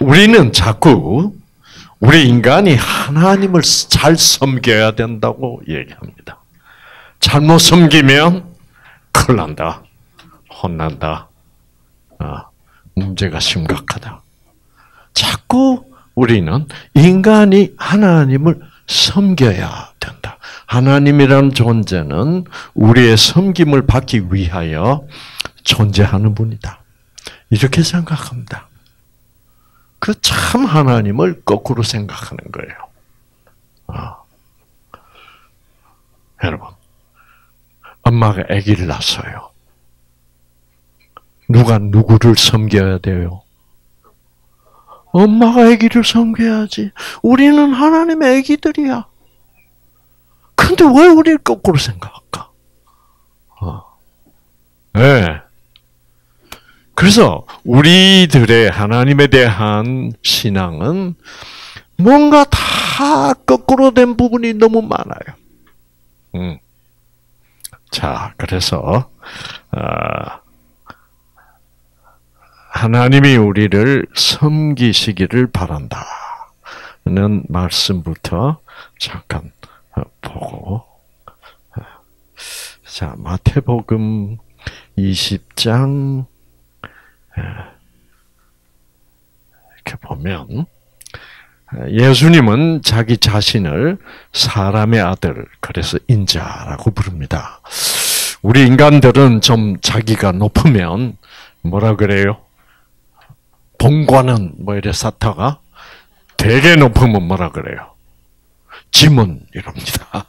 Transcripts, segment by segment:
우리는 자꾸 우리 인간이 하나님을 잘 섬겨야 된다고 얘기합니다. 잘못 섬기면 큰일 난다. 혼난다. 문제가 심각하다. 자꾸 우리는 인간이 하나님을 섬겨야 된다. 하나님이라는 존재는 우리의 섬김을 받기 위하여 존재하는 분이다. 이렇게 생각합니다. 그 참 하나님을 거꾸로 생각하는 거예요. 여러분, 엄마가 아기를 낳았어요. 누가 누구를 섬겨야 돼요? 엄마가 아기를 섬겨야지. 우리는 하나님의 아기들이야. 근데 왜 우리를 거꾸로 생각할까? 네. 그래서 우리들의 하나님에 대한 신앙은 뭔가 다 거꾸로 된 부분이 너무 많아요. 자, 그래서 하나님이 우리를 섬기시기를 바란다는 말씀부터 잠깐 보고, 자, 마태복음 20장 이렇게 보면 예수님은 자기 자신을 사람의 아들, 그래서 인자라고 부릅니다. 우리 인간들은 좀 자기가 높으면 뭐라 그래요? 본관은 뭐 이래 쌓다가 되게 높으면 뭐라 그래요? 짐은 이럽니다.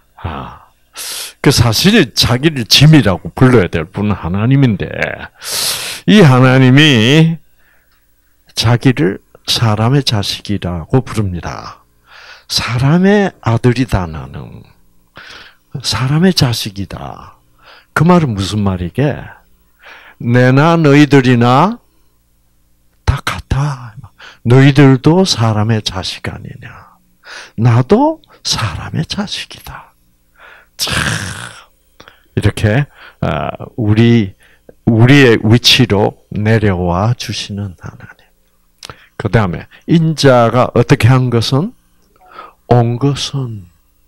그 사실 자기를 짐이라고 불러야 될 분은 하나님인데, 이 하나님이 자기를 사람의 자식이라고 부릅니다. 사람의 아들이다 나는. 사람의 자식이다. 그 말은 무슨 말이게? 내나 너희들이나 다 같아. 너희들도 사람의 자식 아니냐. 나도 사람의 자식이다. 참 이렇게 우리의 위치로 내려와 주시는 하나님. 그 다음에 인자가 어떻게 한 것은? 온 것은.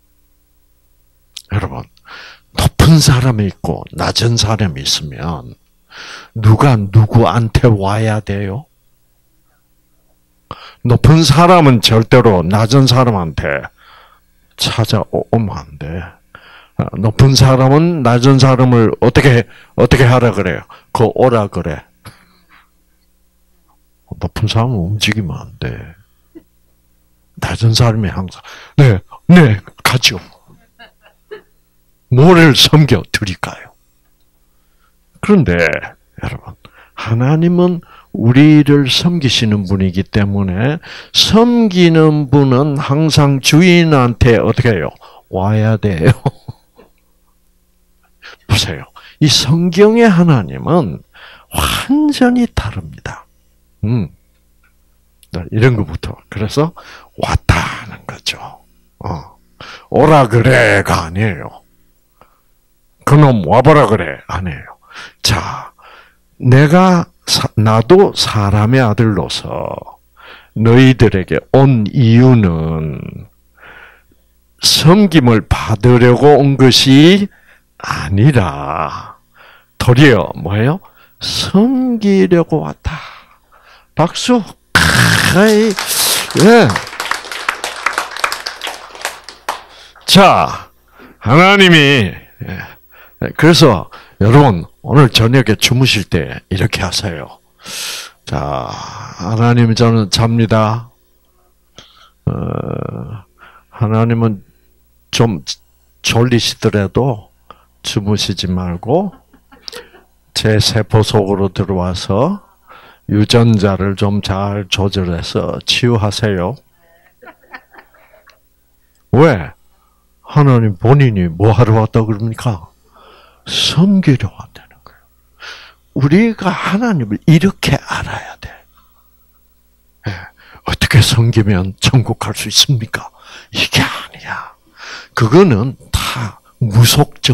여러분, 높은 사람이 있고 낮은 사람이 있으면 누가 누구한테 와야 돼요? 높은 사람은 절대로 낮은 사람한테 찾아오면 안 돼. 높은 사람은 낮은 사람을 어떻게 하라 그래요? 그 오라 그래. 높은 사람은 움직이면 안 돼. 낮은 사람이 항상 네, 가죠. 뭐를 섬겨 드릴까요? 그런데 여러분, 하나님은 우리를 섬기시는 분이기 때문에 섬기는 분은 항상 주인한테 어떻게 해요? 와야 돼요. 보세요. 이 성경의 하나님은 완전히 다릅니다. 이런 것부터. 그래서 왔다는 거죠. 오라 그래가 아니에요. 그놈 와보라 그래 아니에요. 자, 나도 사람의 아들로서 너희들에게 온 이유는 섬김을 받으려고 온 것이 아니라 도리어 뭐예요? 섬기려고 왔다. 박수. 예. 자, 하나님이 그래서 여러분 오늘 저녁에 주무실 때 이렇게 하세요. 자, 하나님 저는 잡니다. 하나님은 좀 졸리시더라도 주무시지 말고 제 세포 속으로 들어와서 유전자를 좀 잘 조절해서 치유하세요. 왜? 하나님 본인이 뭐 하러 왔다 그럽니까? 섬기려 왔다는 거예요. 우리가 하나님을 이렇게 알아야 돼. 어떻게 섬기면 천국 갈 수 있습니까? 이게 아니야. 그거는 다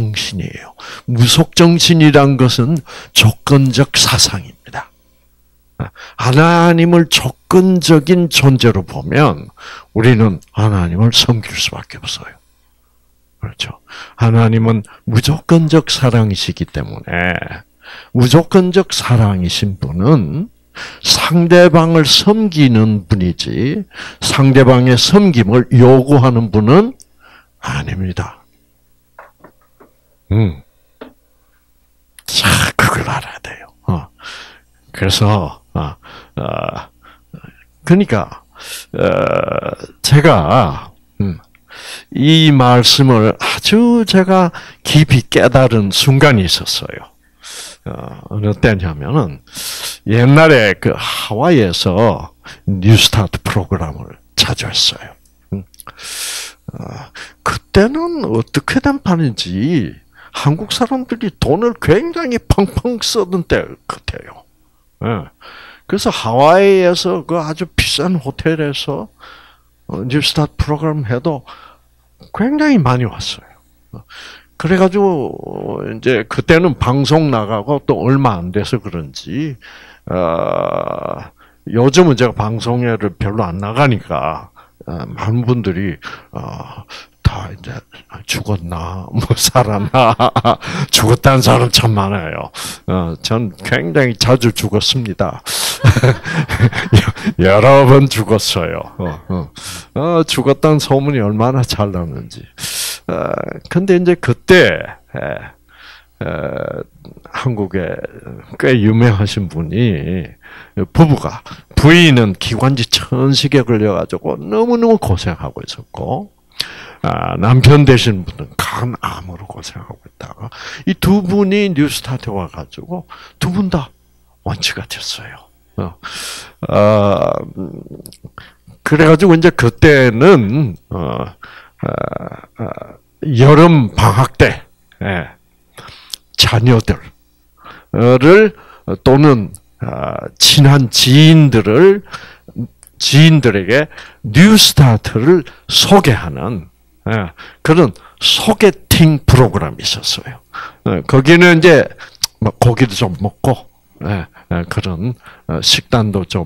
무속정신이에요. 무속정신이란 것은 조건적 사상입니다. 하나님을 조건적인 존재로 보면 우리는 하나님을 섬길 수밖에 없어요. 그렇죠. 하나님은 무조건적 사랑이시기 때문에 무조건적 사랑이신 분은 상대방을 섬기는 분이지 상대방의 섬김을 요구하는 분은 아닙니다. 자, 그걸 알아야 돼요. 그래서 그러니까 제가 이 말씀을 아주 제가 깊이 깨달은 순간이 있었어요. 어느 때냐면은 옛날에 그 하와이에서 뉴스타트 프로그램을 자주 했어요. 그때는 어떻게 된 판인지 한국 사람들이 돈을 굉장히 펑펑 쓰던 때 같아요. 그래서 하와이에서 그 아주 비싼 호텔에서 뉴스타트 프로그램 해도 굉장히 많이 왔어요. 그래가지고 이제 그때는 방송 나가고 또 얼마 안 돼서 그런지 요즘은 제가 방송에를 별로 안 나가니까 많은 분들이 다 이제 죽었나 뭐 살았나 죽었다는 사람 참 많아요. 전 굉장히 자주 죽었습니다. 여러 번 죽었어요. 죽었다는 소문이 얼마나 잘 나는지. 근데 이제 그때 한국에 꽤 유명하신 분이 부부가 부인은 기관지 천식에 걸려가지고 너무너무 고생하고 있었고 남편 되신 분은 간암으로 고생하고 있다가 이 두 분이 뉴스타트에 와가지고 두 분 다 완치가 됐어요. 그래가지고 이제 그때는 여름 방학 때 자녀들을 또는 친한 지인들에게 뉴스타트를 소개하는 그런 소개팅 프로그램이 있었어요. 거기는 이제 고기도 좀 먹고 그런 식단도 좀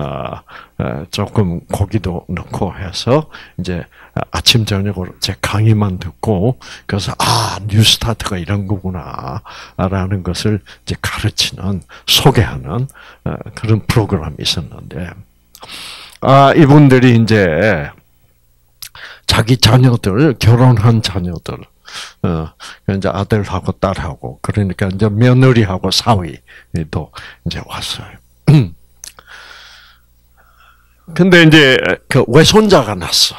조금 고기도 넣고 해서 이제 아침 저녁으로 제 강의만 듣고 그래서 뉴스타트가 이런 거구나라는 것을 이제 가르치는 소개하는 그런 프로그램이 있었는데 이분들이 이제 자기 자녀들 결혼한 자녀들 이제 아들하고 딸하고 그러니까 이제 며느리하고 사위도 이제 왔어요. 근데 이제 그 외손자가 났어.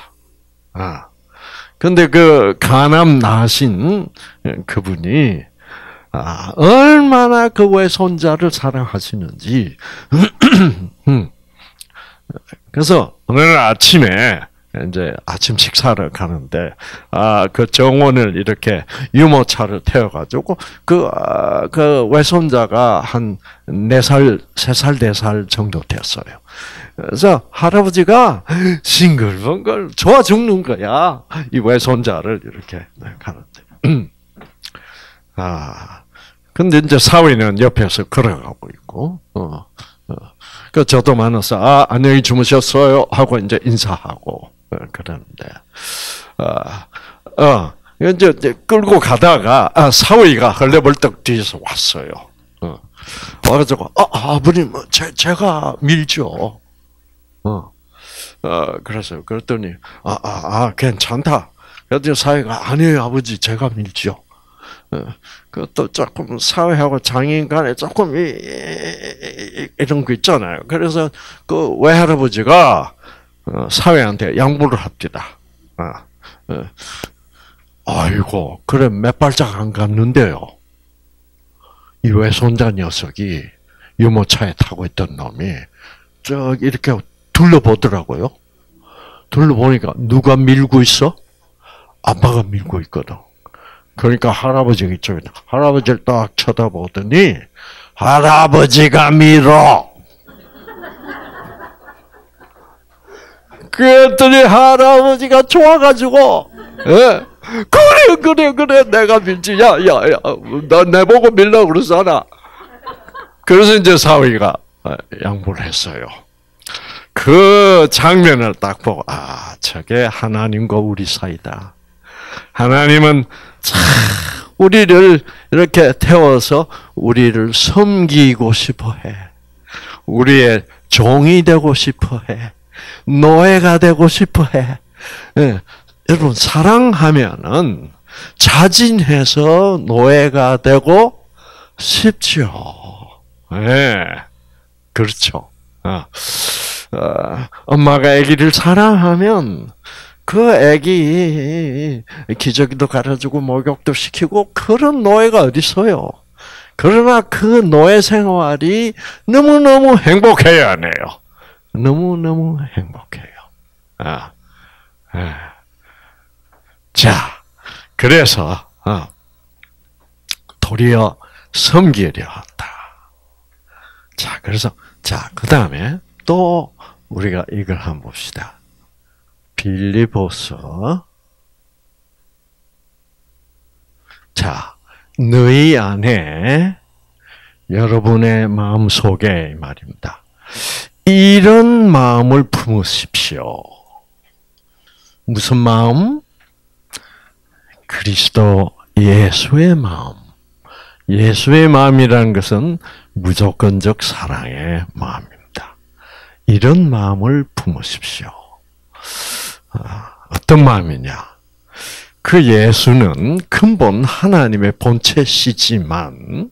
근데 그 간암 나신 그분이 얼마나 그 외손자를 사랑하시는지. 그래서 오늘 아침에 이제 아침 식사를 가는데 그 정원을 이렇게 유모차를 태워가지고 그 외손자가 한 4살, 3살, 4살 정도 됐어요. 그래서 할아버지가 싱글벙글 좋아 죽는 거야. 이 외손자를 이렇게 가는데. 근데 이제 사위는 옆에서 걸어가고 있고, 그 저도 만나서 안녕히 주무셨어요 하고 이제 인사하고 그러는데, 이제 끌고 가다가 사위가 헐레벌떡 뒤에서 왔어요. 와가지고 아버님 제가 밀죠. 그래서 그랬더니 괜찮다. 그랬더니 사위가 아니에요 아버지 제가 밀죠. 그것도 조금 사회하고 장인 간에 조금 이런 거 있잖아요. 그래서 그 외할아버지가 사회한테 양보를 합니다. 아이고 그래 몇 발짝 안 갔는데요. 이 외손자 녀석이 유모차에 타고 있던 놈이 저기 이렇게 둘러보더라고요. 둘러보니까 누가 밀고 있어? 아빠가 밀고 있거든. 그러니까 할아버지가 이쪽에 할아버지를 딱 쳐다보더니 할아버지가 밀어. 그랬더니 할아버지가 좋아가지고 그래 내가 밀지. 야 나 내보고 밀라고 그러잖아. 그래서 이제 사위가 양보를 했어요. 그 장면을 딱 보고 저게 하나님과 우리 사이다. 하나님은 참 우리를 이렇게 태워서 우리를 섬기고 싶어해. 우리의 종이 되고 싶어해. 노예가 되고 싶어해. 예. 여러분 사랑하면은 자진해서 노예가 되고 싶죠. 예. 그렇죠. 엄마가 아기를 사랑하면 그 아기 기저귀도 갈아주고 목욕도 시키고 그런 노예가 어디 있어요. 그러나 그 노예 생활이 너무너무 행복해야 하네요. 너무너무 행복해요. 자, 그래서 도리어 섬기려 한다. 자, 그래서 그 다음에 또 우리가 이걸 한번 봅시다. 빌립보서. 자, 너희 안에 여러분의 마음 속에 말입니다. 이런 마음을 품으십시오. 무슨 마음? 그리스도 예수의 마음. 예수의 마음이라는 것은 무조건적 사랑의 마음입니다. 이런 마음을 품으십시오. 어떤 마음이냐? 그 예수는 근본 하나님의 본체시지만,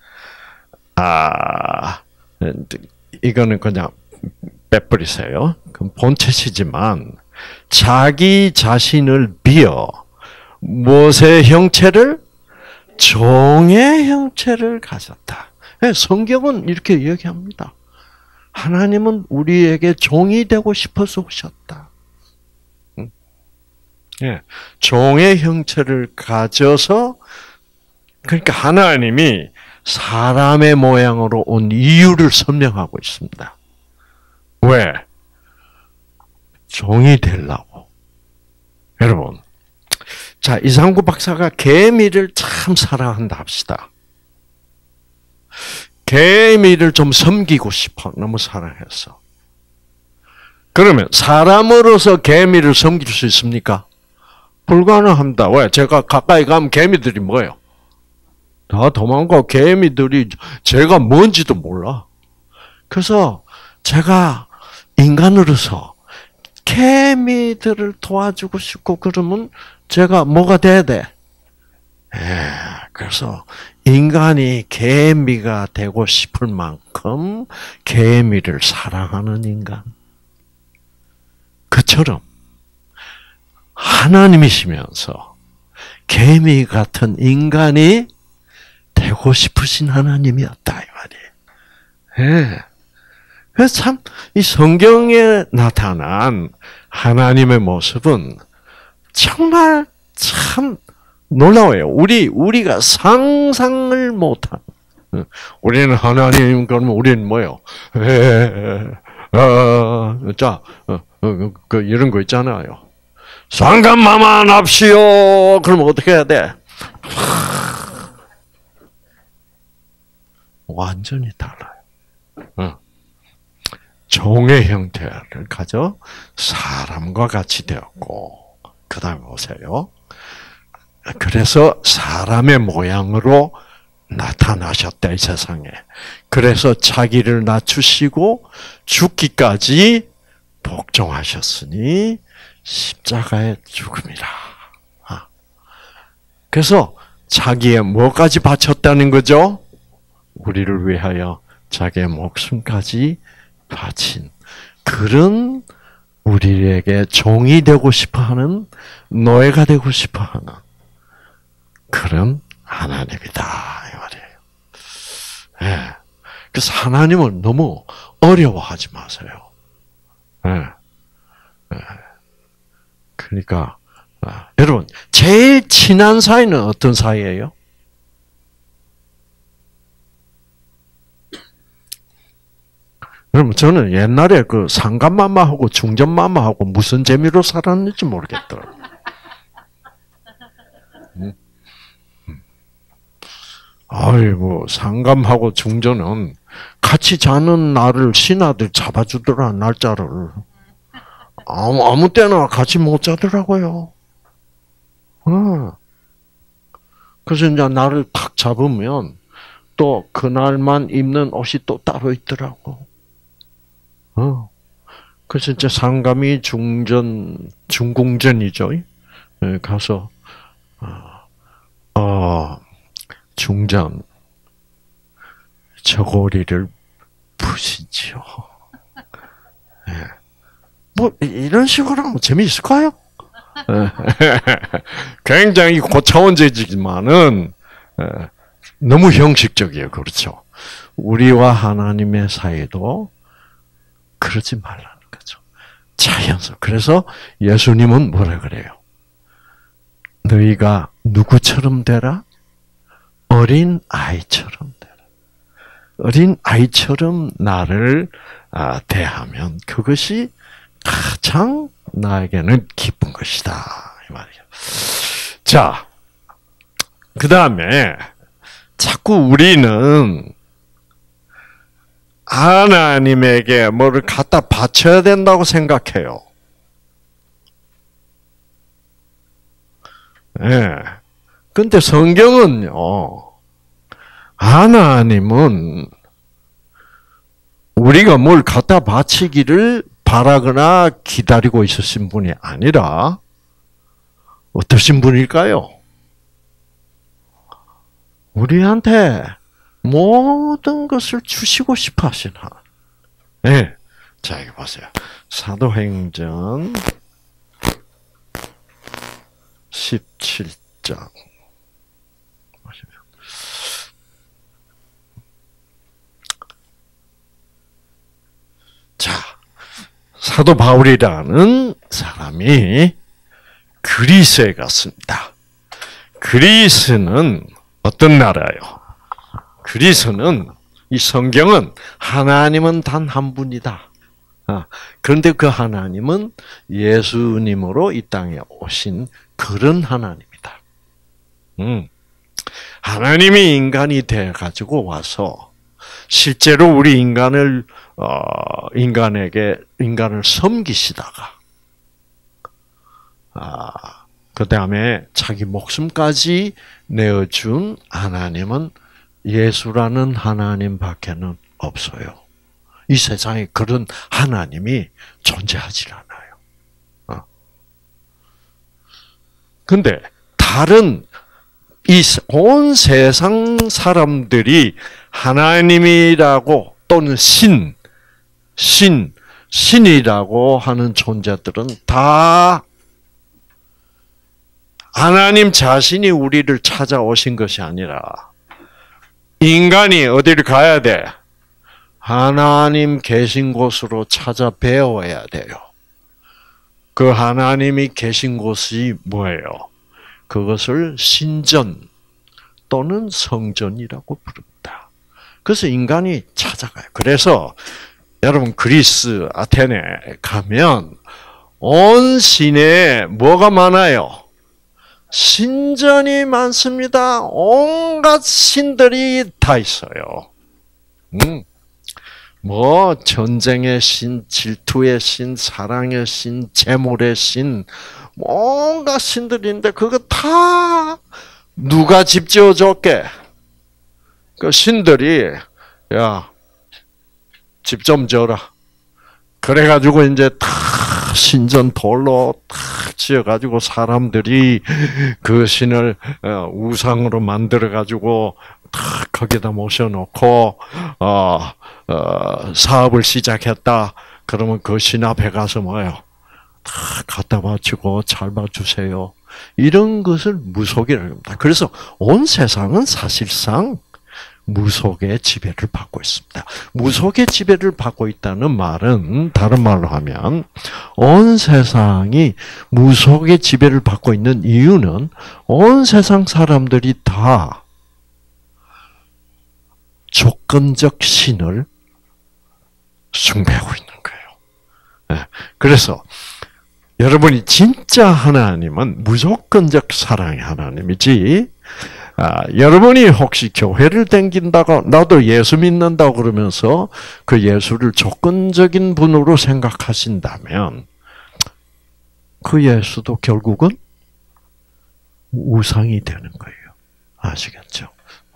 이거는 그냥 빼버리세요. 그 본체시지만, 자기 자신을 비어 무엇의 형체를? 종의 형체를 가졌다. 성경은 이렇게 이야기합니다. 하나님은 우리에게 종이 되고 싶어서 오셨다. 종의 형체를 가져서, 그러니까 하나님이 사람의 모양으로 온 이유를 설명하고 있습니다. 왜? 종이 되려고. 여러분, 자, 이상구 박사가 개미를 참 사랑한다 합시다. 개미를 좀 섬기고 싶어. 너무 사랑해서. 그러면 사람으로서 개미를 섬길 수 있습니까? 불가능합니다. 왜? 제가 가까이 가면 개미들이 뭐예요? 다 도망가. 개미들이 제가 뭔지도 몰라. 그래서 제가 인간으로서 개미들을 도와주고 싶고 그러면 제가 뭐가 돼야 돼? 그래서 인간이 개미가 되고 싶을 만큼 개미를 사랑하는 인간. 그처럼 하나님이시면서 개미 같은 인간이 되고 싶으신 하나님이었다 이 말이에요. 그래서 참 이 성경에 나타난 하나님의 모습은 정말 참 놀라워요. 우리가 상상을 못한. 우리는 하나님 그러면 우리는 뭐요? 이런 거 있잖아요. 상감마만합시오. 그러면 어떻게 해야 돼? 완전히 달라요. 종의 형태를 가져 사람과 같이 되었고, 그 다음에 보세요. 그래서 사람의 모양으로 나타나셨다, 이 세상에. 그래서 자기를 낮추시고 죽기까지 복종하셨으니 십자가의 죽음이라. 그래서 자기의 뭐까지 바쳤다는 거죠? 우리를 위하여 자기의 목숨까지 바친 그런 우리에게 종이 되고 싶어하는 노예가 되고 싶어하는 그런 하나님이다 이 말이에요. 그래서 하나님을 너무 어려워하지 마세요. 그러니까 여러분 제일 친한 사이는 어떤 사이예요? 여러분 저는 옛날에 그 상간마마하고 중전마마하고 무슨 재미로 살았는지 모르겠더라고요. 아이 뭐 상감하고 중전은 같이 자는 날을 신하들 잡아주더라, 날짜를. 아무 때나 같이 못 자더라고요. 그래서 이제 날을 탁 잡으면 또 그날만 입는 옷이 또 따로 있더라고. 그래서 이제 상감이 중궁전이죠. 가서, 중전, 저고리를 푸시지요. 뭐, 이런 식으로 하면 재미있을까요? 굉장히 고차원적이지만은, 너무 형식적이에요. 그렇죠. 우리와 하나님의 사이도 그러지 말라는 거죠. 자연스러워. 그래서 예수님은 뭐라 그래요? 너희가 누구처럼 되라? 어린 아이처럼 되라. 어린 아이처럼 나를 대하면 그것이 가장 나에게는 기쁜 것이다. 이 말이에요. 자, 그 다음에 자꾸 우리는 하나님에게 뭐를 갖다 바쳐야 된다고 생각해요. 근데 성경은요, 하나님은 우리가 뭘 갖다 바치기를 바라거나 기다리고 있으신 분이 아니라 어떠신 분일까요? 우리한테 모든 것을 주시고 싶어 하시는 하나님. 네. 자, 이거 보세요. 사도행전 17장. 자, 사도 바울이라는 사람이 그리스에 갔습니다. 그리스는 어떤 나라예요? 그리스는, 이 성경은 하나님은 단 한 분이다. 그런데 그 하나님은 예수님으로 이 땅에 오신 그런 하나님이다. 하나님이 인간이 돼가지고 와서 실제로 우리 인간을 섬기시다가, 그 다음에 자기 목숨까지 내어준 하나님은 예수라는 하나님밖에는 없어요. 이 세상에 그런 하나님이 존재하지 않아요. 근데 다른 이 온 세상 사람들이 하나님이라고 또는 신이라고 하는 존재들은 다 하나님 자신이 우리를 찾아오신 것이 아니라 인간이 어디를 가야 돼? 하나님 계신 곳으로 찾아 배워야 돼요. 그 하나님이 계신 곳이 뭐예요? 그것을 신전 또는 성전이라고 부릅니다. 그래서 인간이 찾아가요. 그래서 여러분 그리스 아테네 가면 온 시내에 뭐가 많아요? 신전이 많습니다. 온갖 신들이 다 있어요. 뭐 전쟁의 신, 질투의 신, 사랑의 신, 재물의 신, 온갖 신들인데 그거 다 누가 집 지어줬게? 그 신들이 야, 집 좀 지어라. 그래가지고 이제 다 신전 돌로 다 지어가지고 사람들이 그 신을 우상으로 만들어가지고 다 거기다 모셔놓고 사업을 시작했다. 그러면 그 신 앞에 가서 뭐예요? 다 갖다 바치고 잘 봐주세요. 이런 것을 무속이라고 합니다. 그래서 온 세상은 사실상 무속의 지배를 받고 있습니다. 무속의 지배를 받고 있다는 말은 다른 말로 하면 온 세상이 무속의 지배를 받고 있는 이유는 온 세상 사람들이 다 조건적 신을 숭배하고 있는 거예요. 그래서 여러분이 진짜 하나님은 무조건적 사랑의 하나님이지 여러분이 혹시 교회를 다닌다고 나도 예수 믿는다고 그러면서 그 예수를 조건적인 분으로 생각하신다면 그 예수도 결국은 우상이 되는 거예요. 아시겠죠?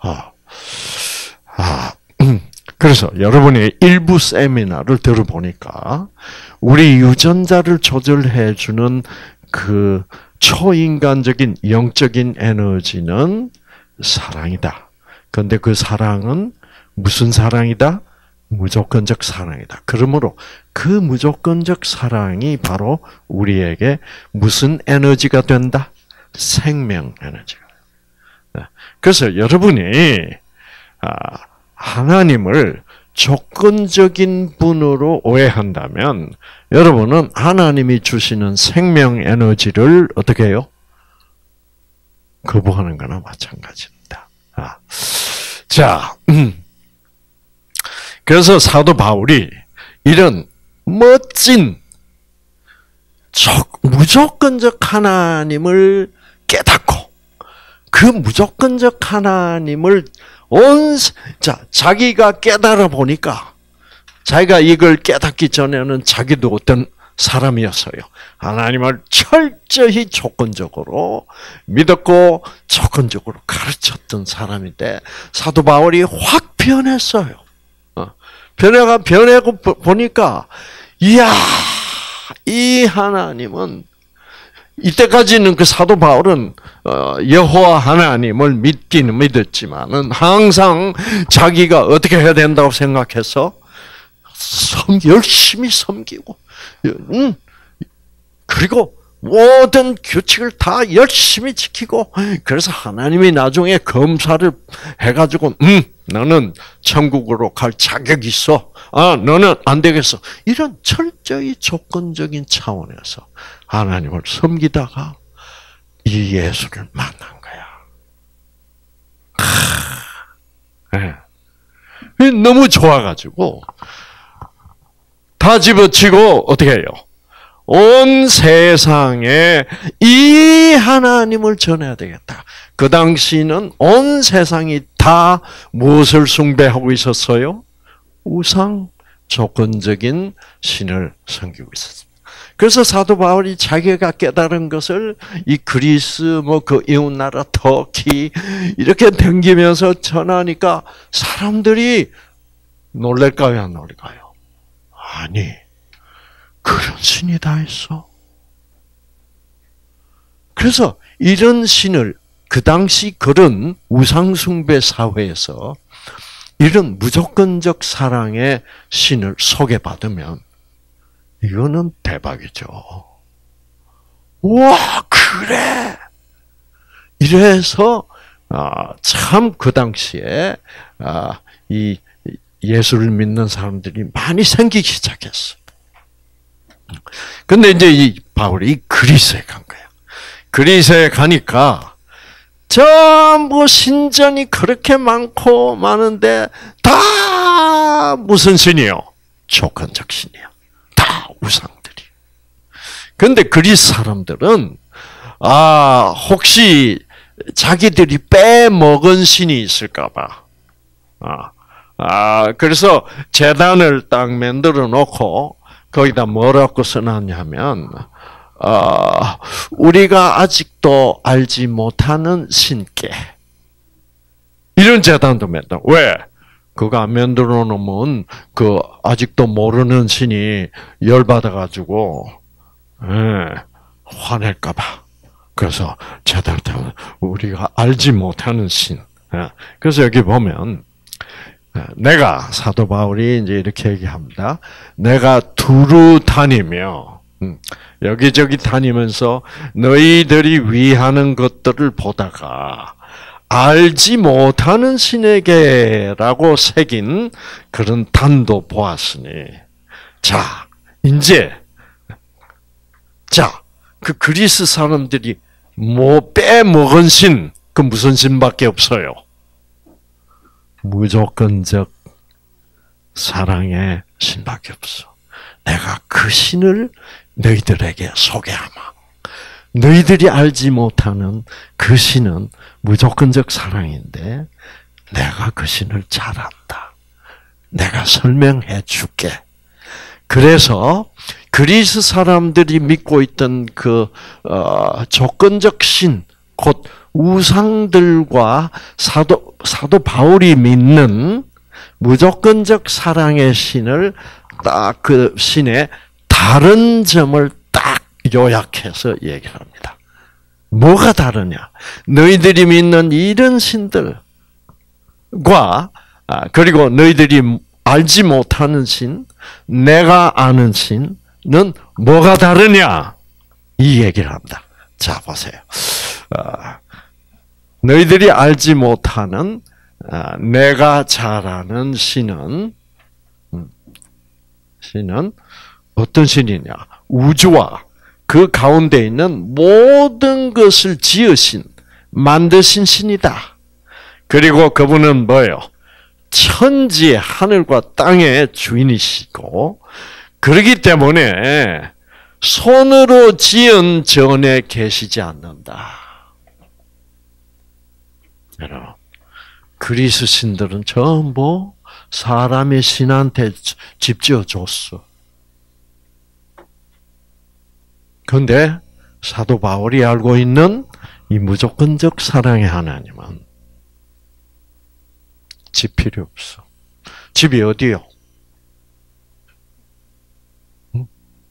그래서 여러분이 일부 세미나를 들어보니까 우리 유전자를 조절해주는 그 초인간적인 영적인 에너지는 사랑이다. 그런데 그 사랑은 무슨 사랑이다? 무조건적 사랑이다. 그러므로 그 무조건적 사랑이 바로 우리에게 무슨 에너지가 된다? 생명 에너지가. 그래서 여러분이 하나님을 조건적인 분으로 오해한다면 여러분은 하나님이 주시는 생명 에너지를 어떻게 해요? 거부하는 거나 마찬가지입니다. 자, 그래서 사도 바울이 이런 멋진 무조건적 하나님을 깨닫고 그 무조건적 하나님을 자기가 깨달아 보니까 자기가 이걸 깨닫기 전에는 자기도 어떤 사람이었어요. 하나님을 철저히 조건적으로 믿었고 조건적으로 가르쳤던 사람인데 사도 바울이 확 변했어요. 변해고 보니까 이야, 이 하나님은 이때까지는 그 사도 바울은 여호와 하나님을 믿기는 믿었지만은 항상 자기가 어떻게 해야 된다고 생각해서 열심히 섬기고, 그리고 모든 규칙을 다 열심히 지키고, 그래서 하나님이 나중에 검사를 해가지고, 너는 천국으로 갈 자격이 있어. 너는 안 되겠어. 이런 철저히 조건적인 차원에서 하나님을 섬기다가 이 예수를 만난 거야. 네. 너무 좋아가지고 다 집어치고 어떻게 해요? 온 세상에 이 하나님을 전해야 되겠다. 그 당시는 온 세상이 다 무엇을 숭배하고 있었어요? 우상, 조건적인 신을 섬기고 있었습니다. 그래서 사도 바울이 자기가 깨달은 것을 이 그리스, 그 이웃나라 터키 이렇게 댕기면서 전하니까 사람들이 놀랄까요, 안 놀랄까요? 아니, 그런 신이 다 있어. 그래서 이런 신을 그 당시 그런 우상숭배 사회에서 이런 무조건적 사랑의 신을 소개받으면 이거는 대박이죠. 와, 그래! 이래서 참 그 당시에 이 예수를 믿는 사람들이 많이 생기기 시작했어요. 근데 이제 이 바울이 그리스에 간 거예요. 그리스에 가니까 전부 신전이 그렇게 많고 많은데 다 무슨 신이요? 조건적 신이요. 다 우상들이. 근데 그리스 사람들은 혹시 자기들이 빼먹은 신이 있을까봐 그래서 제단을 딱 만들어 놓고 거기다 뭐라고 써놨냐면 우리가 아직도 알지 못하는 신께 이런 제단도 만들어. 왜? 그거 안 만들어 놓으면 그 아직도 모르는 신이 열받아가지고 화낼까봐. 그래서 제단을 때문에 우리가 알지 못하는 신. 그래서 여기 보면 내가 사도 바울이 이제 이렇게 얘기합니다. 내가 두루 다니며 여기저기 다니면서 너희들이 위하는 것들을 보다가 알지 못하는 신에게라고 새긴 그런 단도 보았으니 그 그리스 사람들이 빼먹은 신, 그 무슨 신밖에 없어요. 무조건적 사랑의 신밖에 없어. 내가 그 신을 너희들에게 소개하마. 너희들이 알지 못하는 그 신은 무조건적 사랑인데 내가 그 신을 잘 안다. 내가 설명해 줄게. 그래서 그리스 사람들이 믿고 있던 그 조건적 신, 곧 우상들과 사도 바울이 믿는 무조건적 사랑의 신을 딱 그 신의 다른 점을 딱 요약해서 얘기합니다. 뭐가 다르냐? 너희들이 믿는 이런 신들과 그리고 너희들이 알지 못하는 신, 내가 아는 신은 뭐가 다르냐? 이 얘기를 합니다. 자, 보세요. 너희들이 알지 못하는 내가 잘 아는 신은 어떤 신이냐? 우주와 그 가운데 있는 모든 것을 지으신, 만드신 신이다. 그리고 그분은 뭐예요? 천지의 하늘과 땅의 주인이시고, 그렇기 때문에 손으로 지은 전에 계시지 않는다. 여러분, 그리스 신들은 전부 사람의 신한테 집 지어줬어. 그런데 사도 바울이 알고 있는 이 무조건적 사랑의 하나님은 집 필요 없어. 집이 어디요? 응?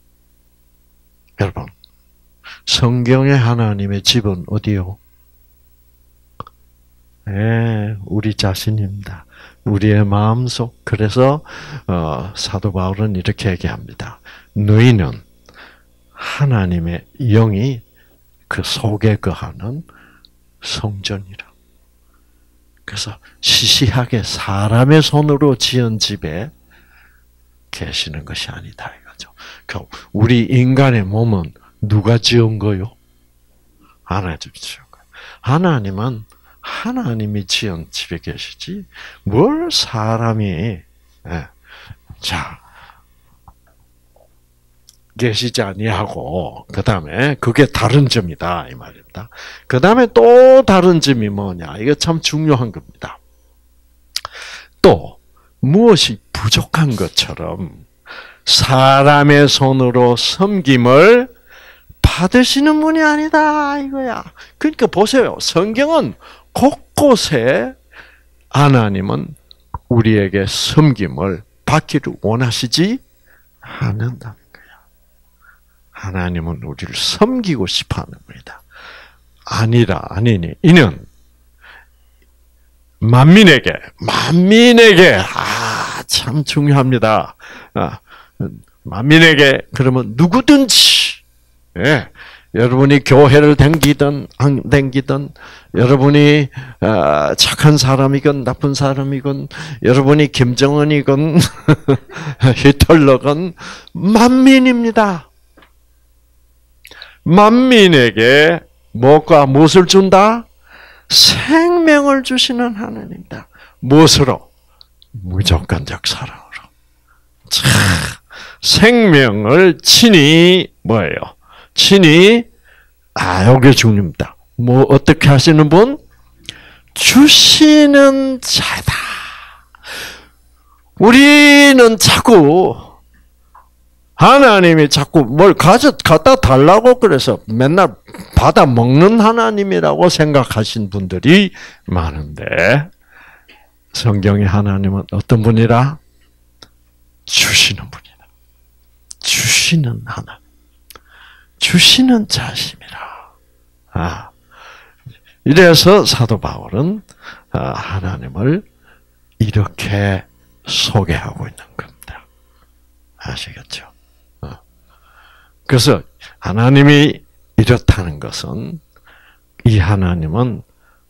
여러분, 성경의 하나님의 집은 어디요? 우리 자신입니다. 우리의 마음속. 그래서 사도 바울은 이렇게 얘기합니다. 너희는 하나님의 영이 그 속에 거하는 성전이라. 그래서 시시하게 사람의 손으로 지은 집에 계시는 것이 아니다 이거죠. 우리 인간의 몸은 누가 지은 거요? 하나님이 지은 거예요. 하나님은 하나님이 지은 집에 계시지 뭘 사람이 계시지 아니하고, 그 다음에 그게 다른 점이다 이 말입니다. 그 다음에 또 다른 점이 뭐냐? 이게 참 중요한 겁니다. 또 무엇이 부족한 것처럼 사람의 손으로 섬김을 받으시는 분이 아니다 이거야. 그러니까 보세요. 성경은 곳곳에 하나님은 우리에게 섬김을 받기를 원하시지 않는다. 하나님은 우리를 섬기고 싶어하는 분이다. 아니니 이는 만민에게 참 중요합니다. 만민에게 그러면 누구든지 여러분이 교회를 댕기든 안 댕기든, 여러분이 착한 사람이건 나쁜 사람이건, 여러분이 김정은이건 히틀러건 만민입니다. 만민에게 무엇을 준다? 생명을 주시는 하나님이다. 무엇으로? 무조건적 사랑으로. 생명을 친히 뭐예요? 친히 여기 중요합니다. 어떻게 하시는 분? 주시는 자다. 우리는 자꾸 하나님이 자꾸 뭘 갖다 달라고 그래서 맨날 받아 먹는 하나님이라고 생각하신 분들이 많은데, 성경의 하나님은 어떤 분이라? 주시는 분이다. 주시는 하나님. 주시는 자심이라. 이래서 사도 바울은 하나님을 이렇게 소개하고 있는 겁니다. 아시겠죠? 그래서 하나님이 이렇다는 것은 이 하나님은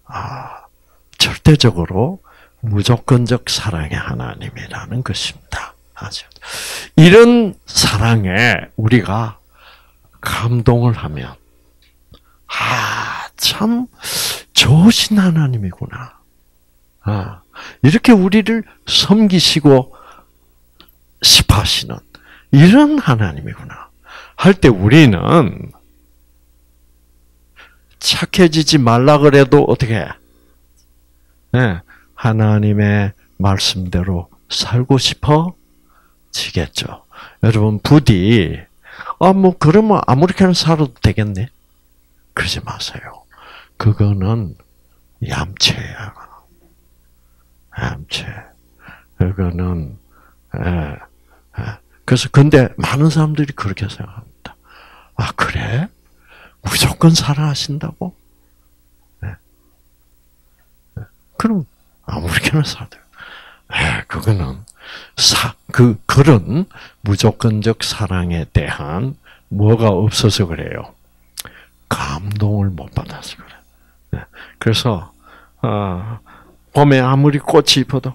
절대적으로 무조건적 사랑의 하나님이라는 것입니다. 이런 사랑에 우리가 감동을 하면 참 좋으신 하나님이구나. 이렇게 우리를 섬기시고 싶어 하시는 이런 하나님이구나 할 때 우리는 착해지지 말라 그래도 어떻게 해? 네, 하나님의 말씀대로 살고 싶어 지겠죠. 여러분 부디 뭐 그러면 아무렇게나 살아도 되겠네. 그러지 마세요. 그거는 얌체야. 얌체. 그거는 그래서 근데 많은 사람들이 그렇게 생각합니다. 아 그래? 무조건 사랑하신다고? 네. 그럼 아무렇게나 살아도 그거는 그런 무조건적 사랑에 대한 뭐가 없어서 그래요. 감동을 못 받아서 그래. 네. 그래서 봄에 아무리 꽃이 이뻐도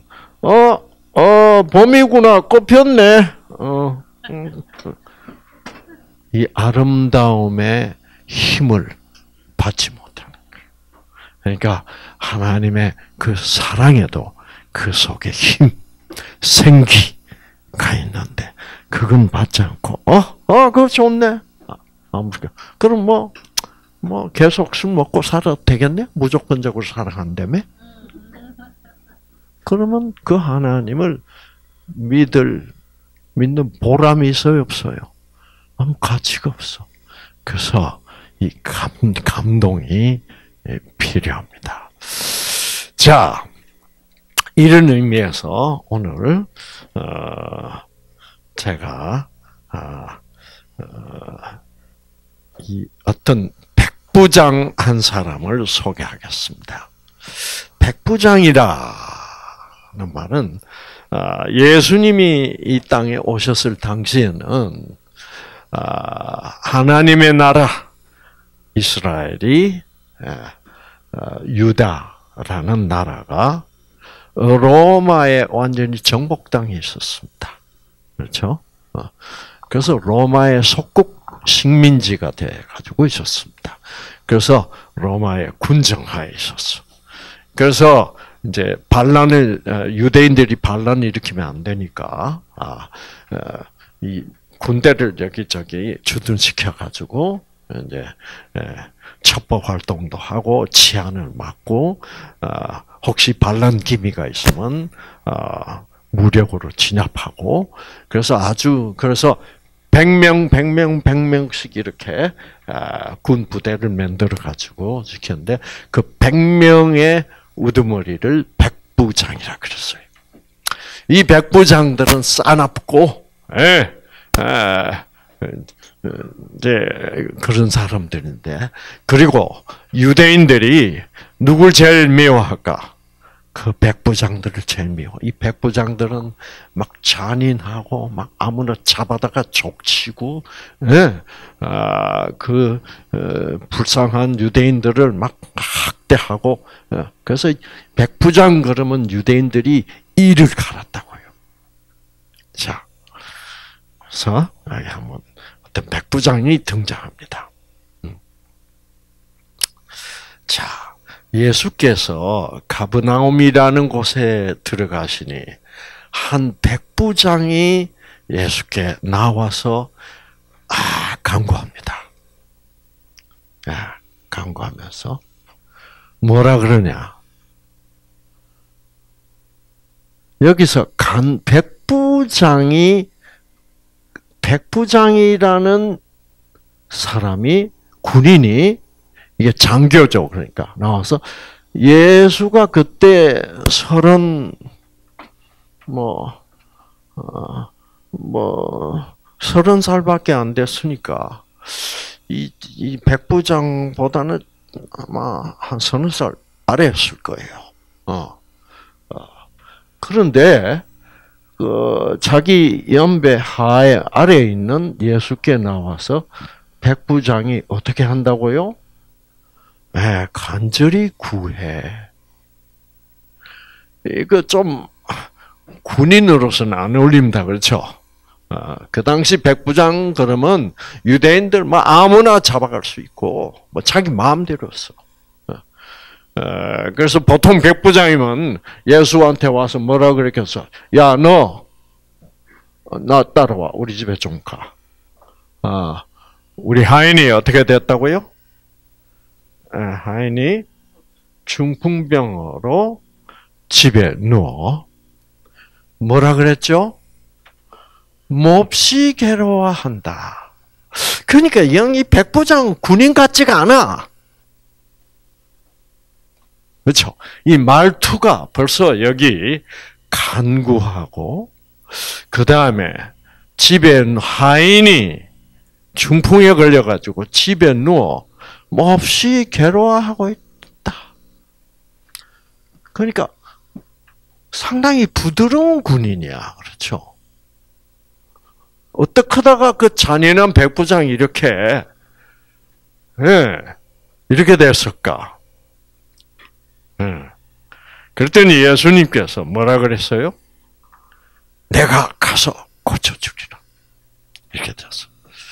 봄이구나 꽃 폈네. 이 아름다움의 힘을 받지 못하는 거예요. 그러니까 하나님의 그 사랑에도 그 속에 힘, 생기가 있는데 그건 받지 않고 그거 좋네. 그럼 뭐 계속 술 먹고 살아도 되겠네? 무조건적으로 사랑한다며? 그러면 그 하나님을 믿는 보람이 있어요, 없어요? 아무 가치가 없어. 그래서 이 감동이 필요합니다. 자, 이런 의미에서 오늘 제가 이 어떤 백부장 한 사람을 소개하겠습니다. 백부장이라는 말은 예수님이 이 땅에 오셨을 당시에는 하나님의 나라 이스라엘이 유다라는 나라가 로마에 완전히 정복당해 있었습니다. 그렇죠? 그래서 로마의 속국 식민지가 돼 가지고 있었습니다. 그래서 로마의 군정하에 있었어. 그래서 이제 유대인들이 반란을 일으키면 안 되니까 이 군대를 여기저기 주둔시켜 가지고 이제 첩보 활동도 하고 치안을 맡고 혹시 반란 기미가 있으면 무력으로 진압하고 그래서 100명씩 이렇게 군 부대를 만들어 가지고 지켰는데 그 100명의 우두머리를 백부장이라 그랬어요. 이 백부장들은 싸납고 이제 그런 사람들인데 그리고 유대인들이 누굴 제일 미워할까? 그 백부장들을 제일 미워. 이 백부장들은 막 잔인하고 막 아무나 잡아다가 족치고 불쌍한 유대인들을 막 학대하고 그래서 백부장 그러면 유대인들이 이를 갈았다고요. 자, 그래서 여기 한번 어떤 백부장이 등장합니다. 자, 예수께서 가브나움이라는 곳에 들어가시니 한 백부장이 예수께 나와서 간구합니다. 간구하면서 뭐라 그러냐? 여기서 백부장이라는 사람이 군인이 이게 장교죠. 그러니까 나와서 예수가 그때 30살밖에 안 됐으니까 이 백부장보다는 아마 한 30살 아래였을 거예요. 그런데 자기 연배 아래에 있는 예수께 나와서 백부장이 어떻게 한다고요? 간절히 구해. 이거 좀 군인으로서는 안 어울립니다. 그렇죠? 그 당시 백부장 그러면 유대인들 아무나 잡아갈 수 있고 자기 마음대로였어. 그래서 보통 백부장이면 예수한테 와서 뭐라 그랬겠어? 야, 나 따라와. 우리 집에 좀 가. 우리 하인이 어떻게 됐다고요? 하인이 중풍병으로 집에 누워 뭐라 그랬죠? 몹시 괴로워한다. 그러니까 영이 백부장 군인 같지가 않아. 그렇죠? 이 말투가 벌써 여기 간구하고 그 다음에 집에 하인이 중풍에 걸려가지고 집에 누워 몹시 괴로워하고 있다. 그러니까 상당히 부드러운 군인이야. 그렇죠? 어떻게 하다가 그 잔인한 백부장이 이렇게 됐을까? 그랬더니 예수님께서 뭐라 그랬어요? 내가 가서 고쳐주리라. 이렇게 됐어.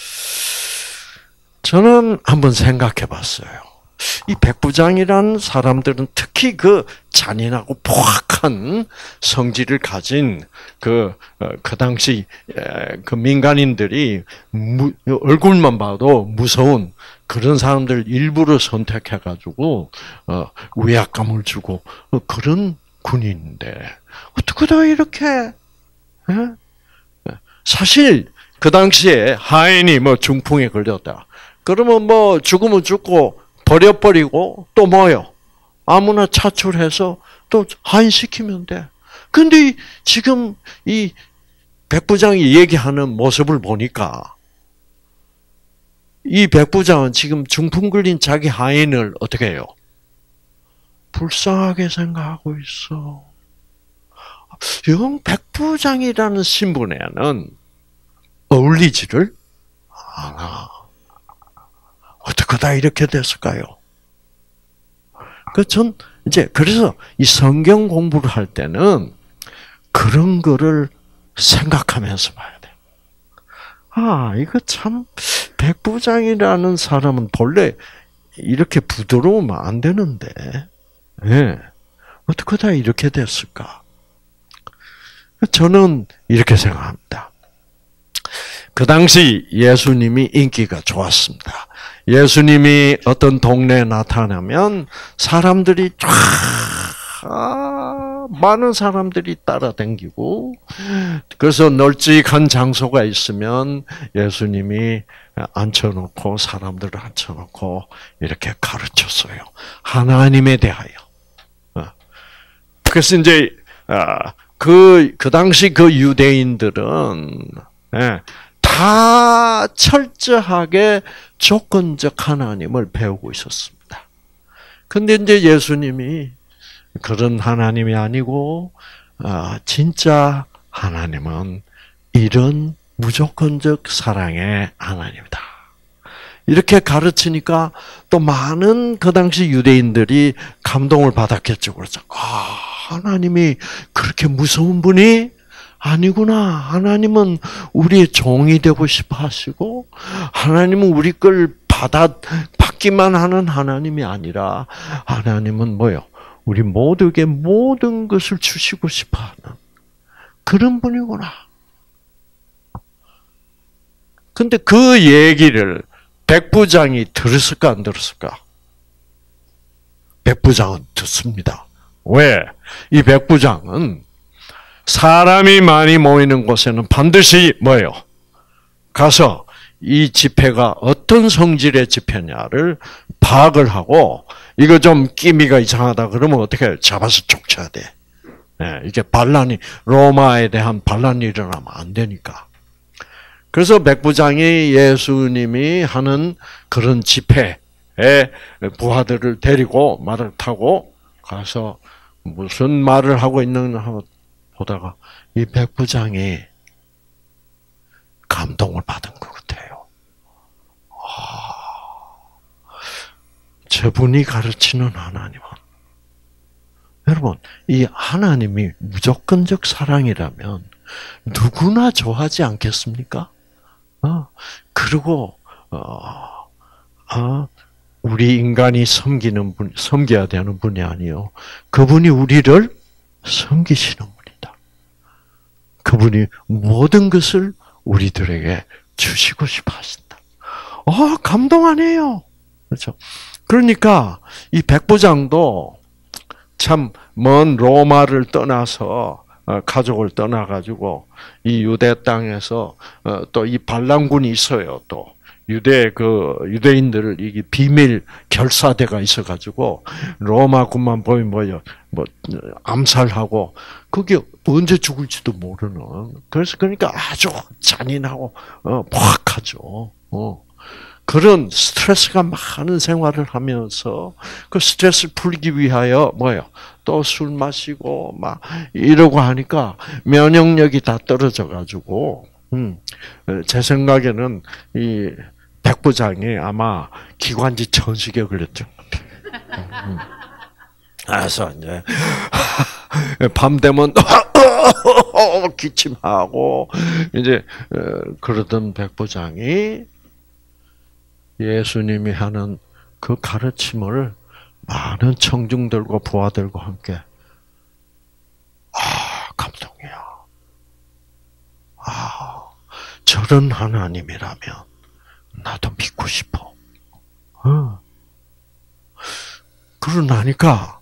저는 한번 생각해 봤어요. 이 백부장이라는 사람들은 특히 그 잔인하고 포악한 성질을 가진 그 당시 그 민간인들이 얼굴만 봐도 무서운 그런 사람들 일부러 선택해가지고 위압감을 주고 그런 군인인데 어떻게 다 이렇게 사실 그 당시에 하인이 뭐 중풍에 걸렸다. 그러면 뭐 죽으면 죽고 버려버리고 또 뭐요? 아무나 차출해서 또 하인시키면 돼. 근데 지금 이 백부장이 얘기하는 모습을 보니까 이 백부장은 지금 중풍 걸린 자기 하인을 어떻게 해요? 불쌍하게 생각하고 있어. 영 백부장이라는 신분에는 어울리지를 않아. 어떻게 다 이렇게 됐을까요? 그래서 이 성경 공부를 할 때는 그런 거를 생각하면서 봐야 돼. 이거 참, 백부장이라는 사람은 본래 이렇게 부드러우면 안 되는데, 어떻게 다 이렇게 됐을까? 저는 이렇게 생각합니다. 그 당시 예수님이 인기가 좋았습니다. 예수님이 어떤 동네에 나타나면 사람들이 많은 사람들이 따라다니고 그래서 널찍한 장소가 있으면 예수님이 앉혀놓고 사람들을 앉혀놓고 이렇게 가르쳤어요. 하나님에 대하여. 그래서 이제 그 당시 그 유대인들은 다 철저하게 조건적 하나님을 배우고 있었습니다. 근데 이제 예수님이 그런 하나님이 아니고 진짜 하나님은 이런 무조건적 사랑의 하나님이다. 이렇게 가르치니까 또 많은 그 당시 유대인들이 감동을 받았겠죠. 그렇죠. 하나님이 그렇게 무서운 분이 아니구나. 하나님은 우리의 종이 되고 싶어 하시고, 하나님은 우리 걸 받기만 하는 하나님이 아니라, 하나님은 뭐요? 우리 모두에게 모든 것을 주시고 싶어 하는 그런 분이구나. 근데 그 얘기를 백부장이 들었을까, 안 들었을까? 백부장은 듣습니다. 왜? 이 백부장은 사람이 많이 모이는 곳에는 반드시 뭐예요? 가서 이 집회가 어떤 성질의 집회냐를 파악을 하고 이거 좀 끼미가 이상하다 그러면 어떻게 해요? 잡아서 쫓아야 돼. 이게 로마에 대한 반란이 일어나면 안 되니까. 그래서 백부장이 예수님이 하는 그런 집회에 부하들을 데리고 말을 타고 가서 무슨 말을 하고 있는가 보다가 이 백부장이 감동을 받은 것 같아요. 저분이 가르치는 하나님은 여러분 이 하나님이 무조건적 사랑이라면 누구나 좋아하지 않겠습니까? 그리고 우리 인간이 섬겨야 되는 분이 아니요. 그분이 우리를 섬기시는 분이다. 그분이 모든 것을 우리들에게 주시고 싶어 하신다. 감동 안 해요. 그렇죠? 그러니까 이 백부장도 참 먼 로마를 떠나서 가족을 떠나가지고 이 유대 땅에서 또 이 반란군이 있어요. 또 유대인들을 이게 비밀 결사대가 있어가지고 로마군만 보면 뭐 암살하고 그게 언제 죽을지도 모르는. 그래서 그러니까 아주 잔인하고 포악하죠. 그런 스트레스가 많은 생활을 하면서 그 스트레스를 풀기 위하여 또 술 마시고 막 이러고 하니까 면역력이 다 떨어져 가지고 제 생각에는 이 백부장이 아마 기관지 천식에 걸렸죠. 그래서 이제 밤 되면 기침하고 이제 그러던 백부장이 예수님이 하는 그 가르침을 많은 청중들과 부하들과 함께 감동이야. 저런 하나님이라면 나도 믿고 싶어. 그러고 나니까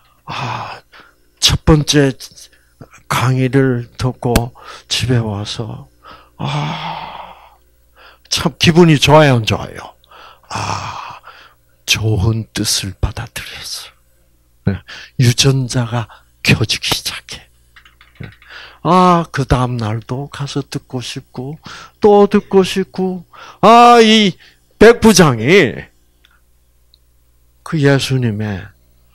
첫 번째 강의를 듣고 집에 와서 참 기분이 좋아요, 안 좋아요? 좋은 뜻을 받아들였어. 유전자가 켜지기 시작해. 그 다음 날도 가서 듣고 싶고, 또 듣고 싶고, 이 백부장이 그 예수님의,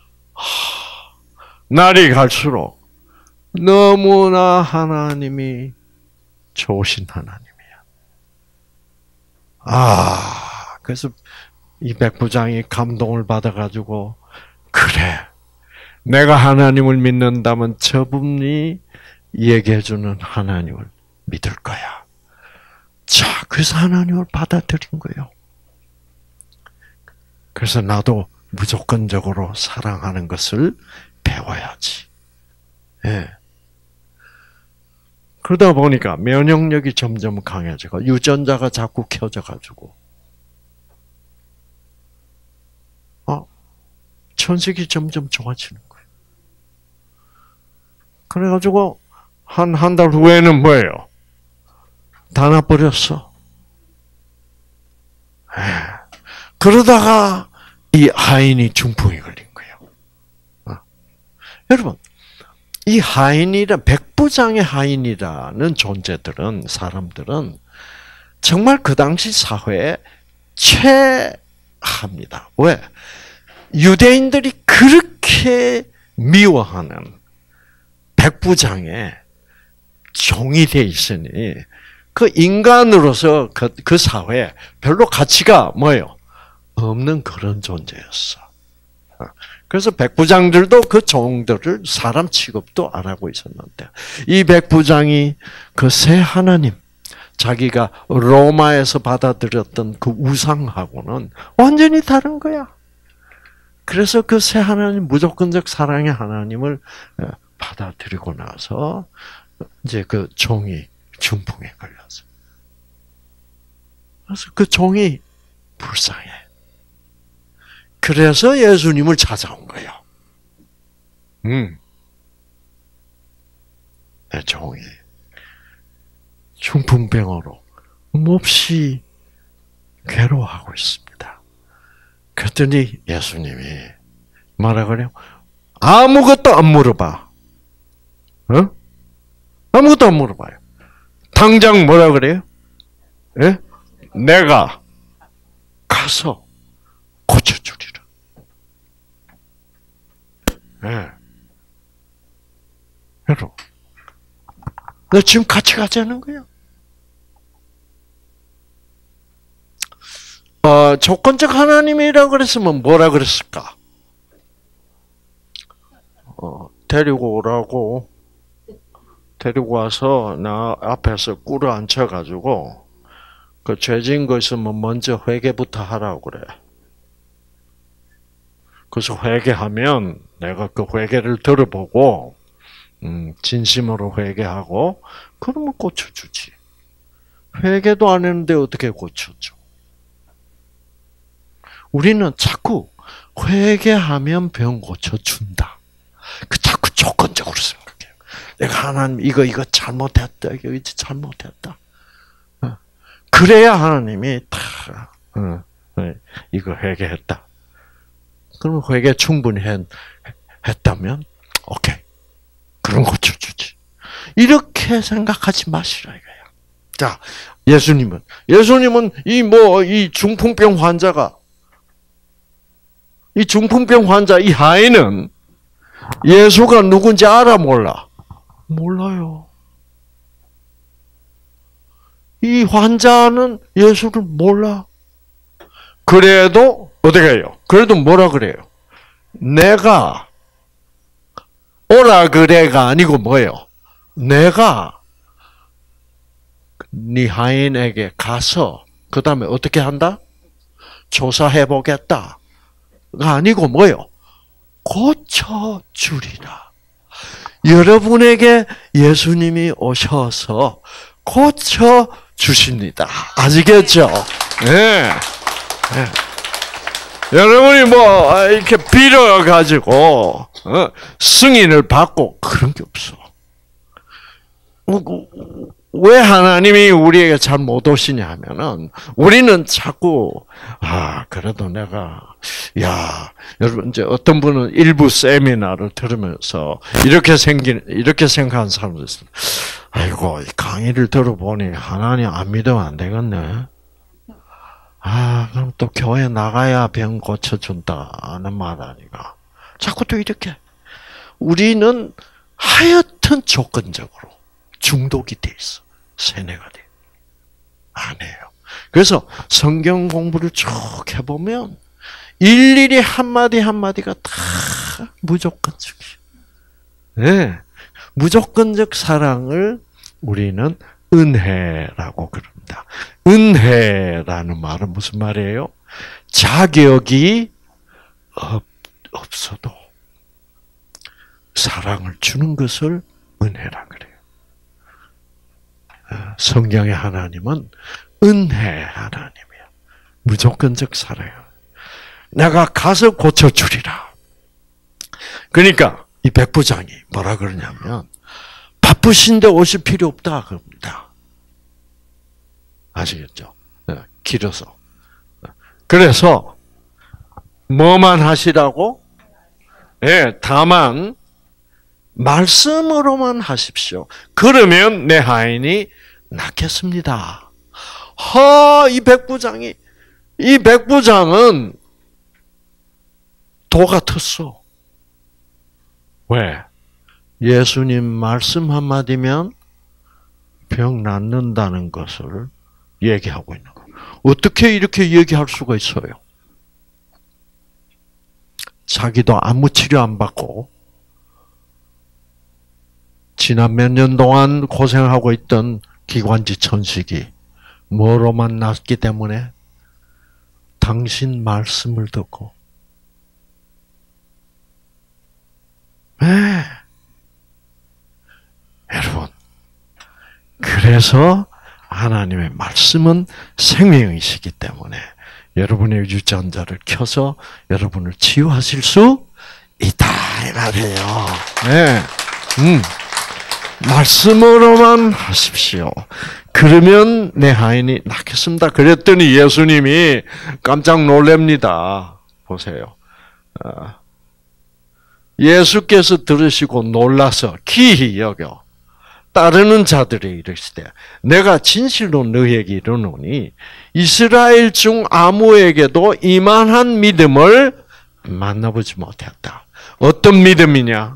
날이 갈수록 너무나 하나님이 좋으신 하나님이야. 그래서 이 백부장이 감동을 받아가지고, 그래, 내가 하나님을 믿는다면 저분이 얘기해주는 하나님을 믿을 거야. 자, 그래서 하나님을 받아들인 거예요. 그래서 나도 무조건적으로 사랑하는 것을 배워야지. 예. 그러다 보니까 면역력이 점점 강해지고 유전자가 자꾸 켜져가지고 천식이 점점 좋아지는 거예요. 그래가지고 한 달 후에는 뭐예요? 다 나버렸어. 그러다가 이 하인이 중풍이 걸린 거예요. 여러분, 이 백부장의 하인이라는 존재들은, 사람들은 정말 그 당시 사회에 최하입니다. 왜? 유대인들이 그렇게 미워하는 백부장의 종이 돼 있으니 그 인간으로서 그 사회에 별로 가치가 없는 그런 존재였어. 그래서 백부장들도 그 종들을 사람 취급도 안 하고 있었는데 이 백부장이 그 새 하나님, 자기가 로마에서 받아들였던 그 우상하고는 완전히 다른 거야. 그래서 그 새 하나님, 무조건적 사랑의 하나님을 받아들이고 나서 이제 그 종이 중풍에 걸렸어. 그래서 그 종이 불쌍해. 그래서 예수님을 찾아온 거예요. 내 종이 중풍병으로 몹시 괴로워하고 있습니다. 그랬더니 예수님이 뭐라 그래요? 아무것도 안 물어봐. 아무것도 안 물어봐요. 당장 뭐라 그래요? 예? 내가 가서 고쳐주리라. 예. 여러분, 너 지금 같이 가자는 거예요. 조건적 하나님이라고 그랬으면 뭐라 그랬을까? 데리고 오라고, 데리고 와서 나 앞에서 꿇어 앉혀가지고, 그 죄진 거 있으면 먼저 회개부터 하라고 그래. 그래서 회개하면 내가 그 회개를 들어보고, 진심으로 회개하고, 그러면 고쳐주지. 회개도 안 했는데 어떻게 고쳐줘? 우리는 자꾸 회개하면 병 고쳐준다. 그 자꾸 조건적으로 생각해요. 내가 하나님 이거 잘못했다. 이거 잘못했다. 그래야 하나님이 다 이거 회개했다. 그럼 회개 충분히 했다면 오케이. 그럼 고쳐주지. 이렇게 생각하지 마시라 이거야. 자, 예수님은 이 중풍병 환자가 이 중풍병 환자 이 하인은 예수가 누군지 알아 몰라? 몰라요. 이 환자는 예수를 몰라. 그래도 어떻게 해요? 그래도 뭐라 그래요? 내가 오라 그래가 아니고 뭐예요? 내가 네 하인에게 가서 그 다음에 어떻게 한다? 조사해 보겠다가 아니고 뭐예요? 고쳐주리라. 여러분에게 예수님이 오셔서 고쳐주십니다. 아시겠죠? 네. 네. 여러분이 뭐 이렇게 빌어가지고 승인을 받고 그런 게 없어. 왜 하나님이 우리에게 잘 못 오시냐 하면은 우리는 자꾸 그래도 내가 여러분 이제 어떤 분은 일부 세미나를 들으면서 이렇게 생각한 사람도 있어요. 아이고 강의를 들어보니 하나님 안 믿으면 안 되겠네. 그럼 또 교회 나가야 병 고쳐준다는 말 아니가. 자꾸 또 이렇게. 우리는 하여튼 조건적으로 중독이 돼 있어. 세뇌가 돼. 안 해요. 그래서 성경 공부를 쭉 해보면 일일이 한마디 한마디가 다 무조건적이에요. 네. 무조건적 사랑을 우리는 은혜라고 그럽니다. 은혜라는 말은 무슨 말이에요? 자격이 없어도 사랑을 주는 것을 은혜라 그래요. 성경의 하나님은 은혜 하나님이야. 무조건적 사랑이야. 내가 가서 고쳐주리라. 그러니까 이 백부장이 뭐라 그러냐면 바쁘신데 오실 필요 없다 그럽니다. 아시겠죠? 길어서. 그래서 뭐만 하시라고? 다만 말씀으로만 하십시오. 그러면 내 하인이 낫겠습니다. 이 백부장은 도 같았어. 왜? 예수님 말씀 한마디면 병 낫는다는 것을 얘기하고 있는 거예요. 어떻게 이렇게 얘기할 수가 있어요? 자기도 아무 치료 안 받고 지난 몇 년 동안 고생하고 있던 기관지 천식이 뭐로만 낫기 때문에 당신 말씀을 듣고 여러분 그래서 하나님의 말씀은 생명이시기 때문에 여러분의 유전자를 켜서 여러분을 치유하실 수 있다 이 말이에요. 네. 말씀으로만 하십시오. 그러면 내 하인이 낫겠습니다. 그랬더니 예수님이 깜짝 놀랍니다. 보세요. 예수께서 들으시고 놀라서 기히 여겨 따르는 자들이 이르시되 내가 진실로 너희에게 이르노니 이스라엘 중 아무에게도 이만한 믿음을 만나보지 못했다. 어떤 믿음이냐?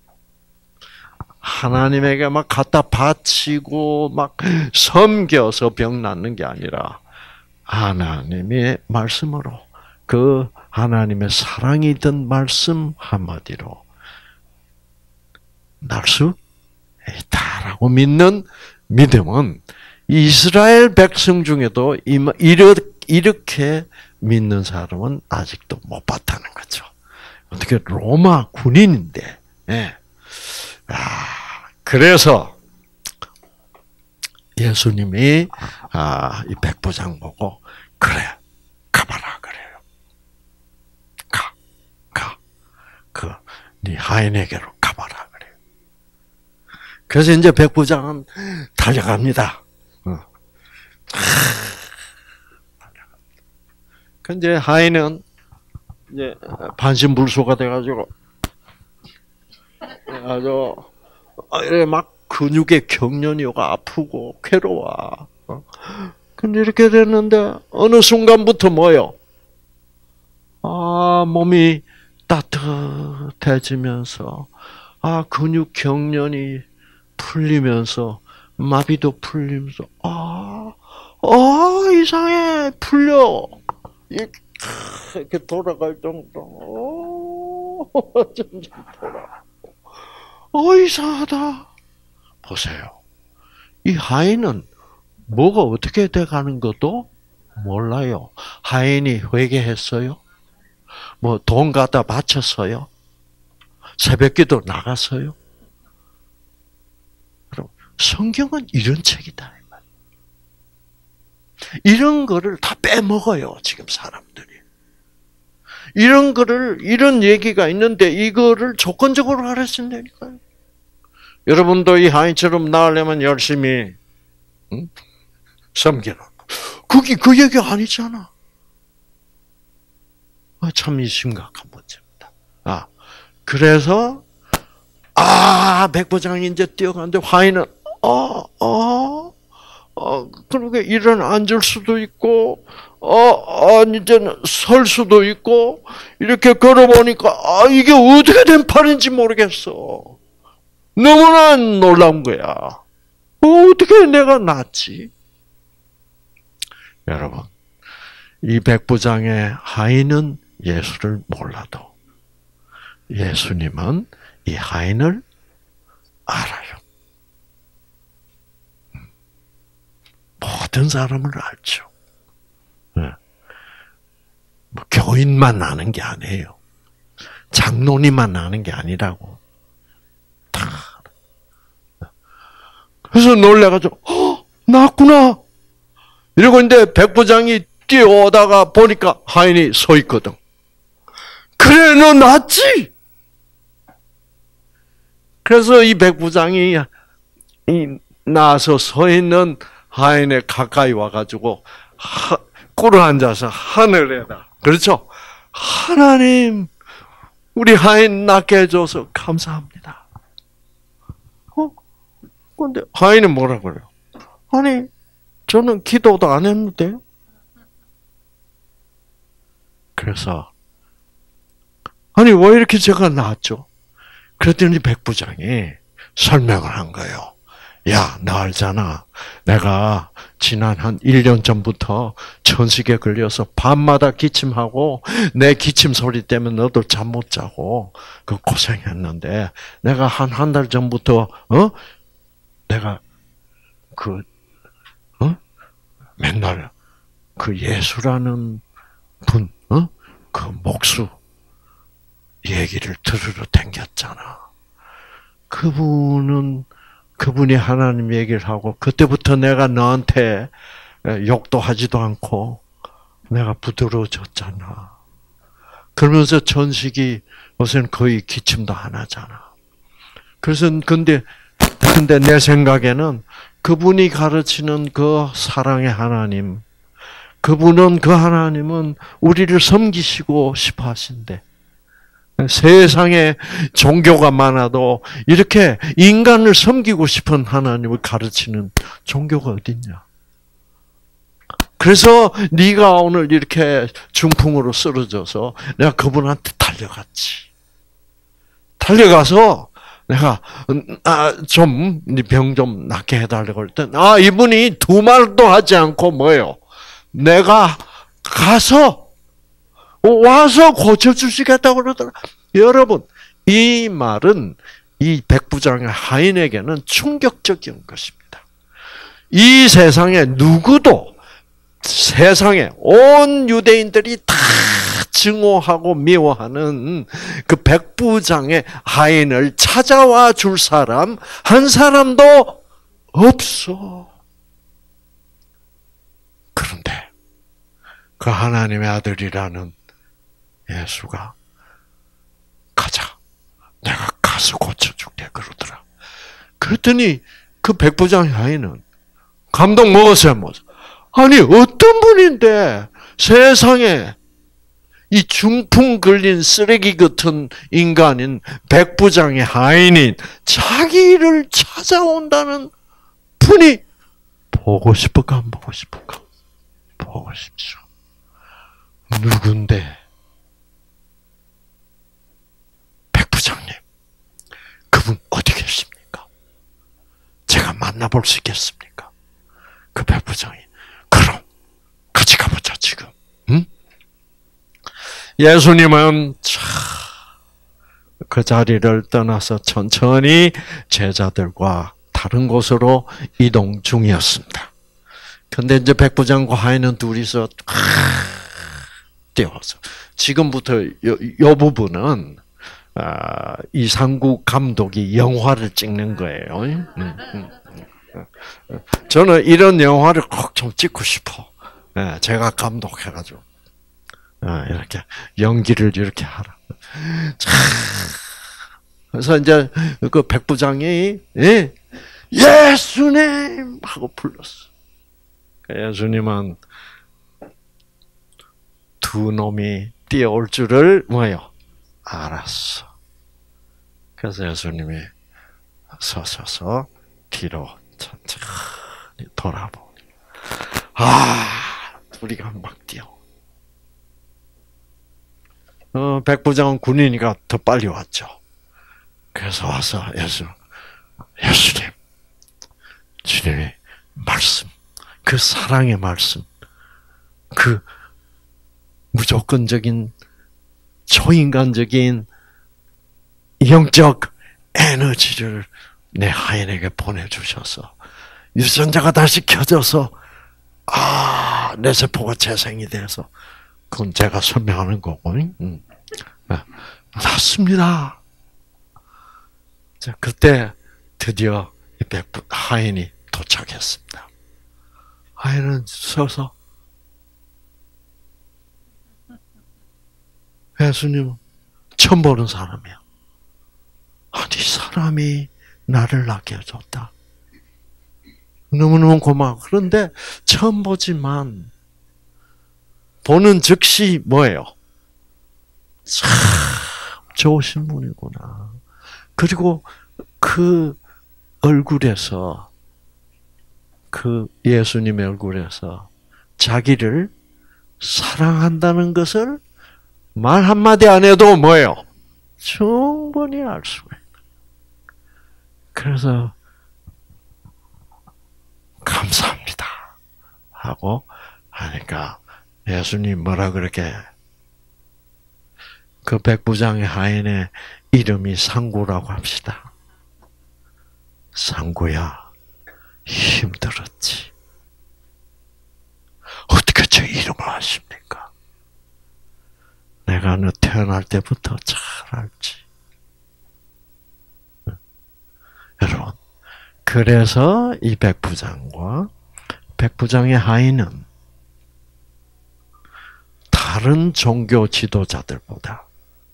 하나님에게 막 갖다 바치고 막 섬겨서 병 낫는 게 아니라 하나님의 말씀으로 그 하나님의 사랑이던 말씀 한마디로 날 수 있다라고 믿는 믿음은 이스라엘 백성 중에도 이렇게 믿는 사람은 아직도 못 봤다는 거죠. 어떻게 로마 군인인데. 그래서 예수님이 이 백부장 보고 그래 가봐라 그래요. 가. 네 하인에게로 가봐라 그래. 그래서 이제 백부장은 달려갑니다. 근데 하인은 이제 반신불수가 돼가지고 아주 막 근육의 경련이 오고 아프고 괴로워. 근데 이렇게 됐는데 어느 순간부터 뭐요? 몸이 따뜻해지면서 근육 경련이 풀리면서 마비도 풀리면서 이상해 풀려 이렇게 돌아갈 정도 점점 돌아 이상하다 보세요. 이 하인은 뭐가 어떻게 돼가는 것도 몰라요. 하인이 회개했어요? 뭐 돈 갖다 바쳤어요? 새벽기도 나갔어요? 그럼 성경은 이런 책이다. 이런 거를 다 빼먹어요, 지금 사람들이. 이런 얘기가 있는데 이거를 조건적으로 가르친다니까요. 여러분도 이 하인처럼 나으려면 열심히 섬기는. 그게 그 얘기 아니잖아. 참 심각한 문제입니다. 그래서 백부장이 이제 뛰어가는데 화인은 그러게 일은 앉을 수도 있고 이제는 설 수도 있고 이렇게 걸어보니까 이게 어떻게 된 팔인지 모르겠어. 너무나 놀라운 거야. 어떻게 내가 낫지? 여러분, 이 백부장의 하인은 예수를 몰라도 예수님은 이 하인을 알아요. 모든 사람을 알죠. 뭐 교인만 아는 게 아니에요. 장로님만 아는 게 아니라고. 다. 그래서 놀래가지고 낫구나. 이러고 있는데 백부장이 뛰어오다가 보니까 하인이 서 있거든. 그래, 너 낫지? 그래서 이 백부장이 나서 서 있는 하인에 가까이 와가지고 꿇어 앉아서 하늘에다. 그렇죠? 하나님, 우리 하인 낫게 해줘서 감사합니다. 근데 하인은 뭐라 그래요? 아니, 저는 기도도 안 했는데요. 그래서 아니 왜 이렇게 제가 나았죠? 그랬더니 백부장이 설명을 한 거예요. 야, 나 알잖아. 내가 지난 한 1년 전부터 천식에 걸려서 밤마다 기침하고 내 기침 소리 때문에 너도 잠 못 자고 그 고생했는데 내가 한 달 전부터 내가 맨날 그 예수라는 분, 그 목수 얘기를 들으러 댕겼잖아. 그분이 하나님 얘기를 하고 그때부터 내가 너한테 욕도 하지도 않고 내가 부드러워졌잖아. 그러면서 천식이 요새는 거의 기침도 안 하잖아. 그래서 근데 내 생각에는 그분이 가르치는 그 사랑의 하나님, 그 하나님은 우리를 섬기시고 싶어 하신대. 세상에 종교가 많아도 이렇게 인간을 섬기고 싶은 하나님을 가르치는 종교가 어딨냐. 그래서 네가 오늘 이렇게 중풍으로 쓰러져서 내가 그분한테 달려갔지. 달려가서 내가 좀 네 병 좀 낫게 해달라고 했더니 이분이 두 말도 하지 않고 뭐예요? 내가 가서 와서 고쳐주시겠다고 그러더라. 여러분, 이 말은 이 백부장의 하인에게는 충격적인 것입니다. 이 세상에 누구도 세상에 온 유대인들이 다 증오하고 미워하는 그 백부장의 하인을 찾아와 줄 사람 한 사람도 없어. 그런데 그 하나님의 아들이라는 예수가 가자. 그랬더니 그 백부장 여인은 감동 먹었어요, 뭐. 아니, 어떤 분인데 세상에 이 중풍 걸린 쓰레기 같은 인간인 백부장의 하인인 자기를 찾아온다는 분이 보고 싶을까, 안 보고 싶을까? 보고 싶죠. 누군데? 백부장님. 그분 어디 계십니까? 제가 만나볼 수 있겠습니까? 그 백부장이. 그럼 같이 가보자, 지금. 응? 예수님은 그 자리를 떠나서 천천히 제자들과 다른 곳으로 이동 중이었습니다. 근데 이제 백부장과 하인은 둘이서 뛰어와서 지금부터 요 부분은 이상국 감독이 영화를 찍는 거예요. 저는 이런 영화를 꼭 좀 찍고 싶어. 제가 감독해가지고 이렇게 연기를 이렇게 하라. 그래서 이제 그 백부장이 예수님 하고 불렀어. 예수님은 두 놈이 뛰어올 줄을 뭐요? 알았어. 그래서 예수님이 서셔서 뒤로 천천히 돌아보니 우리가 막 뛰어. 백부장은 군인이니까 더 빨리 왔죠. 그래서 와서 예수님, 주님의 말씀, 그 사랑의 말씀, 그 무조건적인 초인간적인 영적 에너지를 내 하인에게 보내주셔서 유전자가 다시 켜져서 내 세포가 재생이 돼서 그건 제가 설명하는 거고 맞습니다. 자, 그때 드디어 이 하인이 도착했습니다. 하인은 서서 예수님 처음 보는 사람이야. 아니 사람이 나를 낳게 해줬다. 너무너무 고마워. 그런데 처음 보지만 보는 즉시 뭐예요? 참 좋으신 분이구나. 그리고 그 얼굴에서 그 예수님의 얼굴에서 자기를 사랑한다는 것을 말 한마디 안 해도 뭐예요? 충분히 알 수가 있다. 그래서 감사합니다 하고 하니까 예수님 뭐라 그렇게 그 백부장의 하인의 이름이 상구라고 합시다. 상구야, 힘들었지. 어떻게 저 이름을 아십니까? 내가 너 태어날 때부터 잘 알지. 여러분, 그래서 이 백부장과 백부장의 하인은 다른 종교 지도자들보다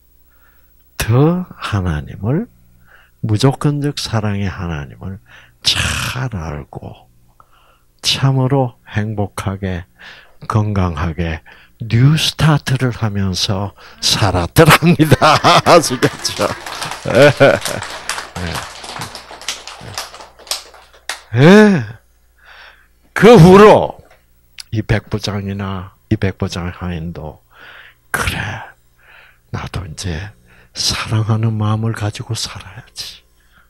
더 하나님을, 무조건적 사랑의 하나님을 잘 알고 참으로 행복하게 건강하게 뉴스타트를 하면서 살았더랍니다. 아시겠죠? 그 후로 이 백부장이나 이 백부장의 하인도 그래, 나도 이제 사랑하는 마음을 가지고 살아야지.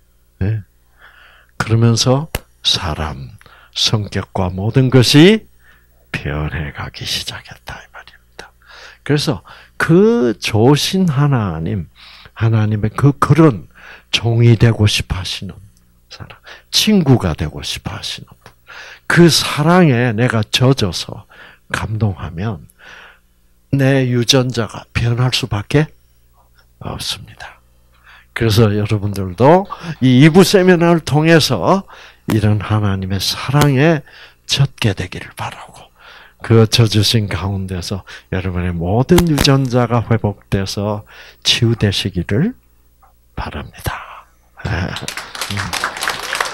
그러면서 사람, 성격과 모든 것이 변해가기 시작했다 이 말입니다. 그래서 그 좋으신 하나님의 그런 종이 되고 싶어 하시는 사람, 친구가 되고 싶어 하시는 분, 그 사랑에 내가 젖어서 감동하면 내 유전자가 변할 수밖에 없습니다. 그래서 여러분들도 이 2부 세미나를 통해서 이런 하나님의 사랑에 젖게 되기를 바라고, 그 젖으신 가운데서 여러분의 모든 유전자가 회복돼서 치유되시기를 바랍니다.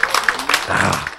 아.